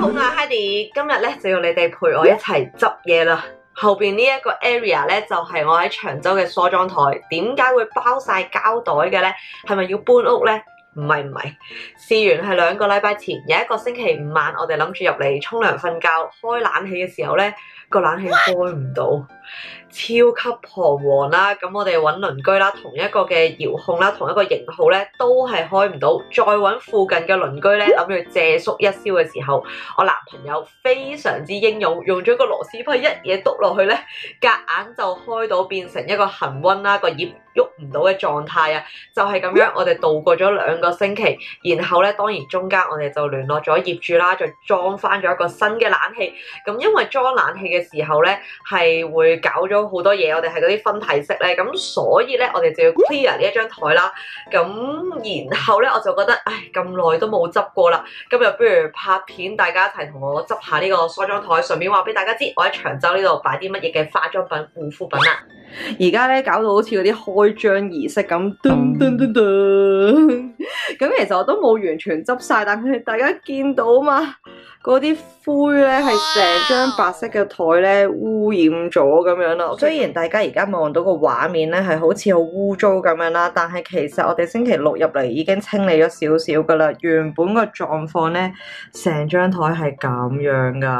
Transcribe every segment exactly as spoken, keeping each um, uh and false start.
好，我係 Heidi，今日咧就要你哋陪我一齊執嘢啦。後邊呢一個 area 咧就係、是、我喺長洲嘅梳妝台。點解會包晒膠袋嘅咧？係咪要搬屋咧？唔係唔係，事緣係兩個禮拜前，有一個星期五晚，我哋諗住入嚟沖涼瞓覺，開冷氣嘅時候咧，個冷氣開唔到。超級彷徨啦！咁我哋揾鄰居啦，同一個嘅遙控啦，同一個型號咧，都係開唔到。再揾附近嘅鄰居咧，諗住借宿一宵嘅時候，我男朋友非常之英勇，用咗個螺絲批一嘢篤落去咧，夾硬就開到，變成一個恆溫啦，個葉喐唔到嘅狀態啊！就係、是、咁樣，我哋度過咗兩個星期，然後咧，當然中間我哋就聯絡咗業主啦，就裝翻咗一個新嘅冷氣。咁因為裝冷氣嘅時候咧，係會搞咗好多嘢，我哋係嗰啲分體式咧，咁所以咧，我哋就要 clear 呢一張台啦。咁然後咧，我就覺得，唉，咁耐都冇執過啦，今日不如拍片，大家一齊同我執下呢個梳妝台，順便話俾大家知，我喺長洲呢度擺啲乜嘢嘅化妝品、護膚品啦。而家咧搞到好似嗰啲開張儀式咁，噔噔噔噔。咁其實我都冇完全執晒，但係大家見到嘛，嗰啲灰咧係成張白色嘅台咧污染咗咁樣啦。雖然大家而家望到個畫面咧係好似好污糟咁樣啦，但係其實我哋星期六入嚟已經清理咗少少噶啦。原本個狀況咧，成張台係咁樣噶。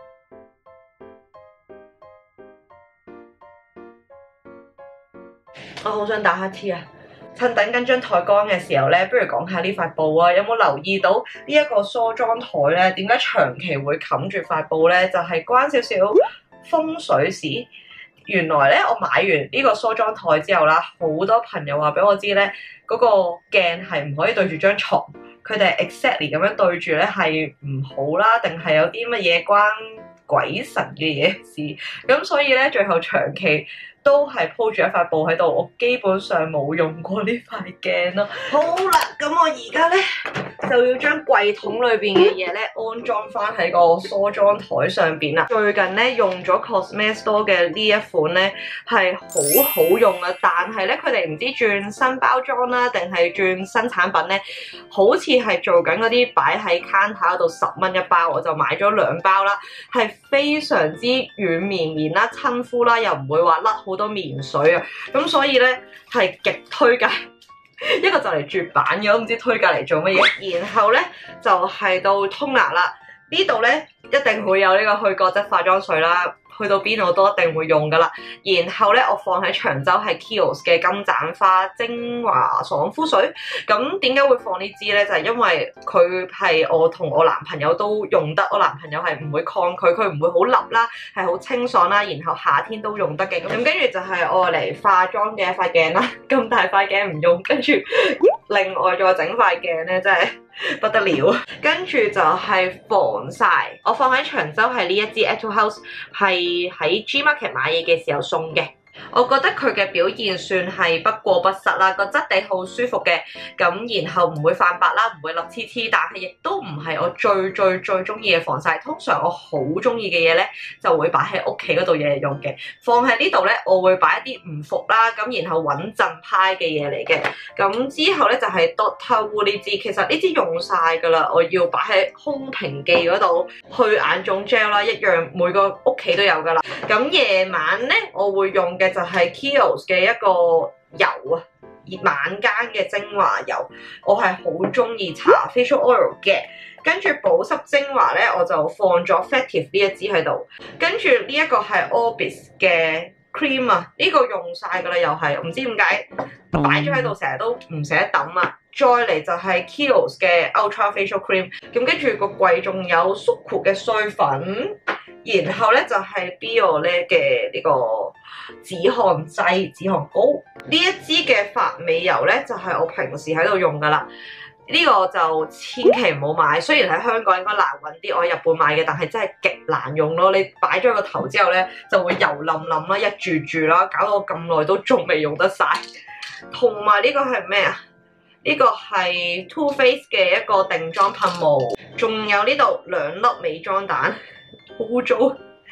我好想打乞嗤啊！趁等緊張台乾嘅時候咧，不如講下呢塊布啊！有冇留意到呢一個梳妝台咧？點解長期會冚住塊布咧？就係、是、關少少風水事。原來咧，我買完呢個梳妝台之後啦，好多朋友話俾我知咧，嗰、那個鏡係唔可以對住張床，佢哋 exactly 咁樣對住咧係唔好啦，定係有啲乜嘢關鬼神嘅嘢事？咁所以咧，最後長期都係鋪住一塊布喺度，我基本上冇用過呢塊鏡咯。好啦，咁我而家咧就要將櫃桶裏邊嘅嘢咧安裝翻喺個梳妝台上邊啦。最近咧用咗 Cosme Store 嘅呢一款咧係好好用啊，但係咧佢哋唔知轉新包裝啦，定係轉新產品咧，好似係做緊嗰啲擺喺 counter 嗰度十蚊一包，我就買咗兩包啦，係非常之軟綿綿啦，親膚啦，又唔會話甩好多棉水啊，咁所以咧係極推介。一個就嚟絕版嘅，我唔知推介嚟做乜嘢。然後咧就係、是、到通牙啦，呢度咧一定會有呢個去角質化妝水啦。去到邊我都一定會用噶啦，然後咧我放喺長洲係 Kiehl's 嘅金盞花精華爽膚水。咁點解會放呢支咧？就係、是、因為佢係我同我男朋友都用得，我男朋友係唔會抗拒，佢唔會好笠啦，係好清爽啦，然後夏天都用得嘅。咁跟住就係我嚟化妝嘅一塊鏡啦，咁大塊鏡唔用，跟住另外再整塊鏡咧，真係不得了。跟住就係防曬，我放喺長洲係呢一支 Etude House， 係喺 G Market 買嘢嘅時候送嘅。我覺得佢嘅表現算係不過不失啦，個質地好舒服嘅，咁然後唔會泛白啦，唔會立黐黐，但係亦都唔係我最最最中意嘅防曬。通常我好中意嘅嘢咧，就會擺喺屋企嗰度日日用嘅。放喺呢度咧，我會擺一啲唔服啦，咁然後穩陣派嘅嘢嚟嘅。咁之後咧就係 Doctor Wu 呢支，其實呢支用晒噶啦，我要擺喺空瓶記嗰度，去眼腫 gel 啦，一樣每個屋企都有噶啦。咁夜晚咧，我會用嘅就係 Kiehl's 嘅一個油啊，晚間嘅精華油，我係好中意搽 facial oil 嘅。跟住保濕精華咧，我就放咗 Factive 呢一支喺度。跟住呢一個係 Orbis 嘅 cream 啊，呢、這個用晒噶啦，又係唔知點解擺咗喺度，成日都唔捨得抌啊。再嚟就係 Kiehl's 嘅 Ultra Facial Cream， 咁跟住個櫃仲有 Succo 嘅碎粉。然後咧就係、是、Biore 嘅呢個止汗劑、止汗膏。呢一支嘅髮尾油咧就係、是、我平時喺度用噶啦。呢、這個就千祈唔好買，雖然喺香港應該難揾啲，我喺日本買嘅，但係真係極難用咯。你擺咗個頭之後咧，就會油冧冧啦，一住住啦，搞到我咁耐都仲未用得晒。同埋呢個係咩啊？呢、這個係 Too Faced 嘅一個定妝噴霧，仲有呢度兩粒美妝蛋。好污糟，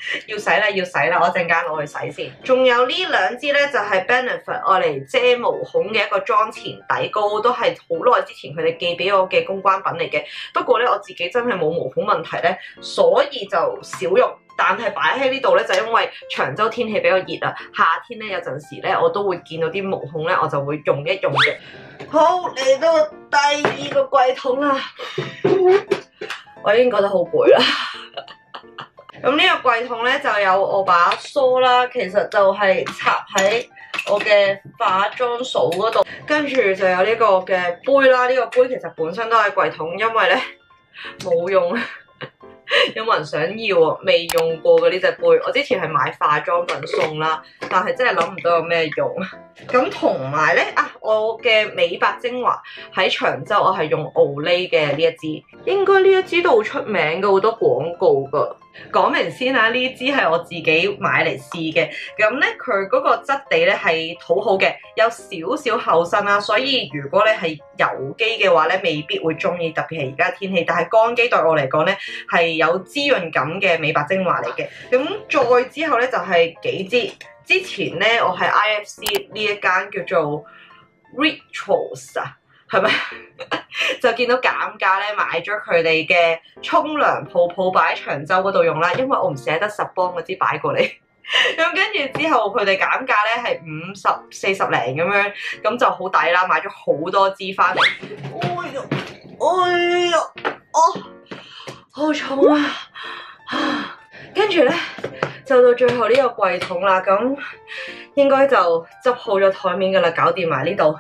要洗啦要洗啦，我陣間攞去洗先。仲有呢兩支咧就係 Benefit 愛嚟遮毛孔嘅一個妝前底膏，都係好耐之前佢哋寄俾我嘅公關品嚟嘅。不過咧我自己真係冇毛孔問題咧，所以就少用。但係擺喺呢度咧，就因為長洲天氣比較熱啊，夏天咧有陣時咧我都會見到啲毛孔咧，我就會用一用嘅。好，嚟到第二個櫃桶啦，我已經覺得好攰啦。咁呢個櫃桶咧就有我把梳啦，其實就係插喺我嘅化妝掃嗰度，跟住就有呢個嘅杯啦。呢、這個杯其實本身都係櫃桶，因為咧冇用。有冇人想要啊？未用過嘅呢隻杯，我之前係買化妝品送啦，但係真係諗唔到有咩用。咁同埋咧啊，我嘅美白精華喺長洲，我係用 Olay 嘅呢一支，應該呢一支都好出名嘅，好多廣告噶。講明先啊，呢支係我自己買嚟試嘅，咁咧佢嗰個質地咧係好好嘅，有少少厚身啦，所以如果你係油肌嘅話咧，未必會中意，特別係而家天氣。但係乾肌對我嚟講咧係有滋潤感嘅美白精華嚟嘅。咁再之後咧就係幾支，之前咧我喺 I F C 呢一間叫做 Rituals 啊。係咪就見到減價咧，買咗佢哋嘅沖涼泡泡擺喺長洲嗰度用啦，因為我唔捨得十磅嗰支擺過嚟。咁跟住之後佢哋減價咧係五十四十零咁樣，咁就好抵啦，買咗好多支翻嚟。哎呀，哎呀，哦，好重啊！跟住咧就到最後呢個櫃桶啦，咁應該就執好咗台面噶啦，搞掂埋呢度。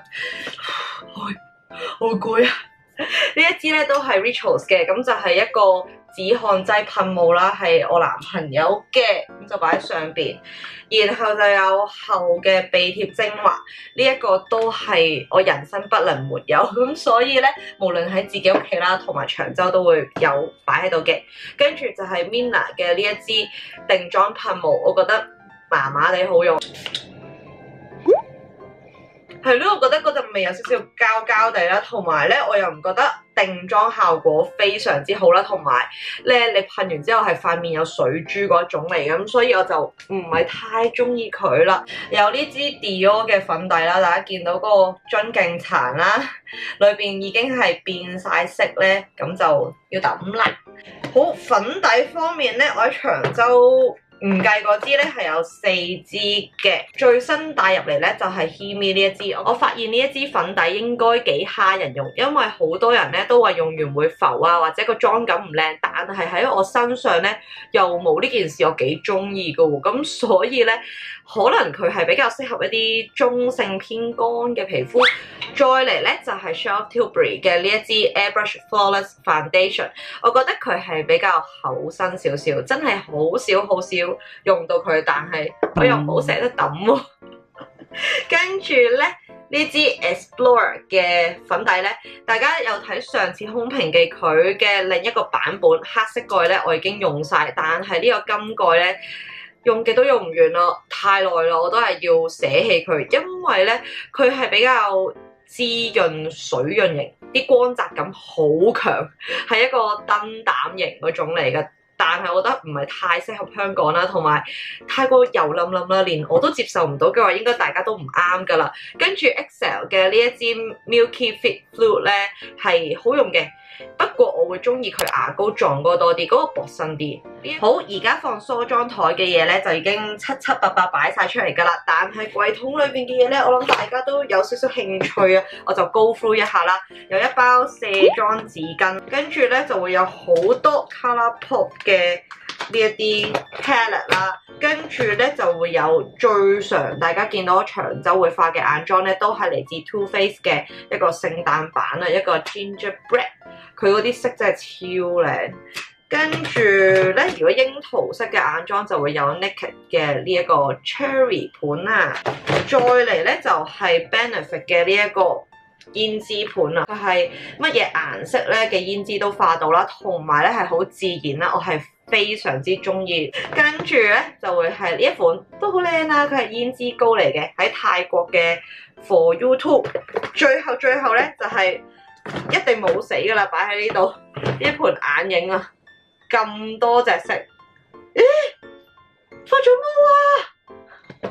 好攰啊！呢一支咧都係 Rituals 嘅，咁就係一個止汗劑噴霧啦，係我男朋友嘅，咁就擺喺上邊。然後就有厚嘅鼻貼精華，呢、這、一個都係我人生不能沒有，咁所以咧無論喺自己屋企啦，同埋長洲都會有擺喺度嘅。跟住就係 Mina 嘅呢一支定妝噴霧，我覺得麻麻地好用。係咯，我覺得嗰陣味有少少膠膠地啦，同埋咧我又唔覺得定妝效果非常之好啦，同埋咧你噴完之後係塊面有水珠嗰種嚟，咁所以我就唔係太中意佢啦。有呢支 Dior 嘅粉底啦，大家見到嗰個樽勁殘啦，裏邊已經係變晒色咧，咁就要抌啦。好，粉底方面咧，我喺長洲唔計嗰支咧係有四支嘅，最新帶入嚟咧就係 Himi 呢一支。我發現呢一支粉底應該幾蝦人用，因為好多人咧都話用完會浮啊，或者個妝感唔靚，但係喺我身上咧又冇呢件事，我幾中意㗎喎。咁所以咧可能佢係比較適合一啲中性偏乾嘅皮膚。再嚟咧就係 Charlotte Tilbury 嘅呢一支 Airbrush Flawless Foundation， 我覺得佢係比較厚身少少，真係好少好少用到佢，但係我又唔好捨得抌喎。跟住咧呢支 Explorer 嘅粉底咧，大家有睇上次空瓶記佢嘅另一個版本黑色蓋咧，我已經用晒，但係呢個金蓋咧用極都用唔完啦，太耐啦，我都係要捨棄佢，因為咧佢係比較滋潤水潤型，啲光澤感好強，係一個燈膽型嗰種嚟嘅。但係我覺得唔係太適合香港啦，同埋太過油冧冧啦，連我都接受唔到嘅話，應該大家都唔啱噶啦。跟住 X L 嘅呢一支 Milky Fit Fluid 咧係好用嘅，不過我會中意佢牙膏狀嗰個多啲，嗰、嗰個薄身啲。好，而家放梳妝台嘅嘢咧就已經七七八八擺晒出嚟噶啦，但係櫃桶裏邊嘅嘢咧，我諗大家都有少少興趣啊，我就 go through 一下啦。有一包卸妝紙巾，跟住咧就會有好多 Colourpop 嘅嘅呢一啲 palette 啦，跟住咧就會有最常大家見到長洲會化嘅眼妝咧，都係嚟自 Too Faced 嘅一個聖誕版啊，一個 Gingerbread， 佢嗰啲色真係超靚。跟住咧，如果櫻桃色嘅眼妝就會有 Naked 嘅呢一個 Cherry 盤啊，再嚟咧就係、是、Benefit 嘅呢一個胭脂盤啊，佢係乜嘢顏色咧嘅胭脂都化到啦，同埋咧係好自然啦，我係非常之中意。跟住咧就會係呢一款都好靚啦，佢係胭脂膏嚟嘅，喺泰國嘅 For YouTube。最後最後咧就係、是、一定冇死噶啦，擺喺呢度呢一盤眼影啊，咁多隻色。 發咗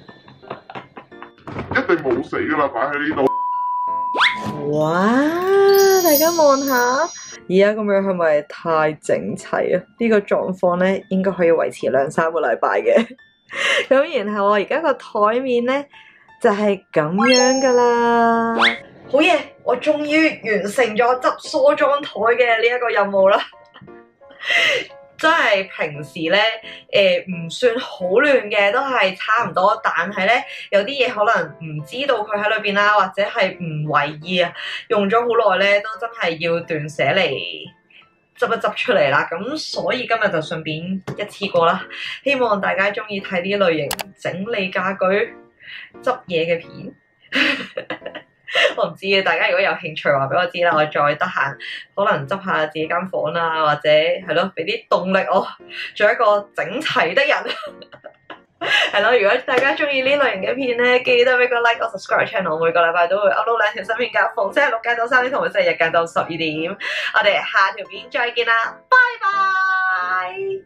一定冇死噶啦，擺喺呢度。 毛啊！哇！大家望下，而家咁樣係咪太整齊啊？呢個狀況咧，應該可以維持兩三個禮拜嘅。咁然後我而家個台面咧就係咁樣噶啦。好嘢！我終於完成咗執梳妝台嘅呢一個任務啦。真係平時咧，誒、呃、唔算好亂嘅，都係差唔多。但係咧，有啲嘢可能唔知道佢喺裏邊啦，或者係唔為意啊，用咗好耐咧，都真係要斷捨離執一執出嚟啦。咁所以今日就順便一次過啦。希望大家中意睇呢類型整理家居、執嘢嘅片。我唔知嘅，大家如果有興趣話俾我知啦，我再得閒可能執下自己間房啦，或者係咯，俾啲動力我做一個整齊的人。係咯，如果大家中意呢類型嘅片咧，記得俾個 like，我 subscribe channel，每個禮拜都會 upload 兩條新片㗎，逢星期六晏晝三點同埋星期日晏晝十二點。我哋下條片再見啦，拜拜。